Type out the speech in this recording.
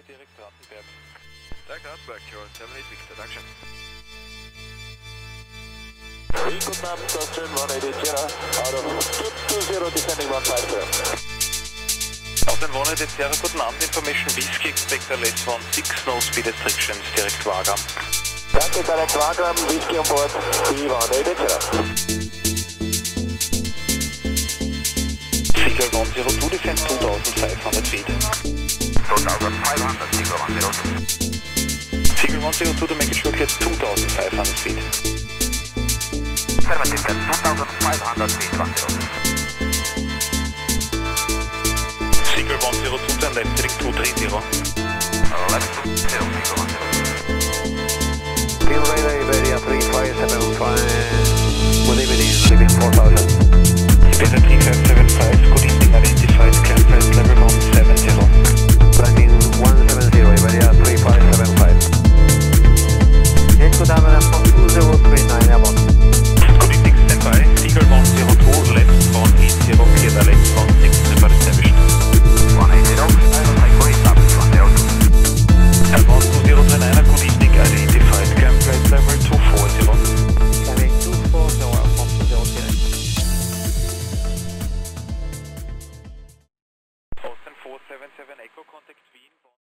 direct Rattenberg. Direct Rattenberg, Kilo 78 Victor, Dankeschön. Guten Abend, Austrian 180 Sierra, out of 220 descending 150. Austrian 180 Sierra, guten Abend, Information Whiskey, expect a less 16, no speed restrictions, direct Wagram. Danke, direct Wagram, Whiskey on board, B180 Sierra. Seagull 102, descend 2500 feet. 2500, Seagull 102. Seagull 102 to make it short, gets 2500 feet. 2500 feet, 102. Seagull 102 to left, heading 230.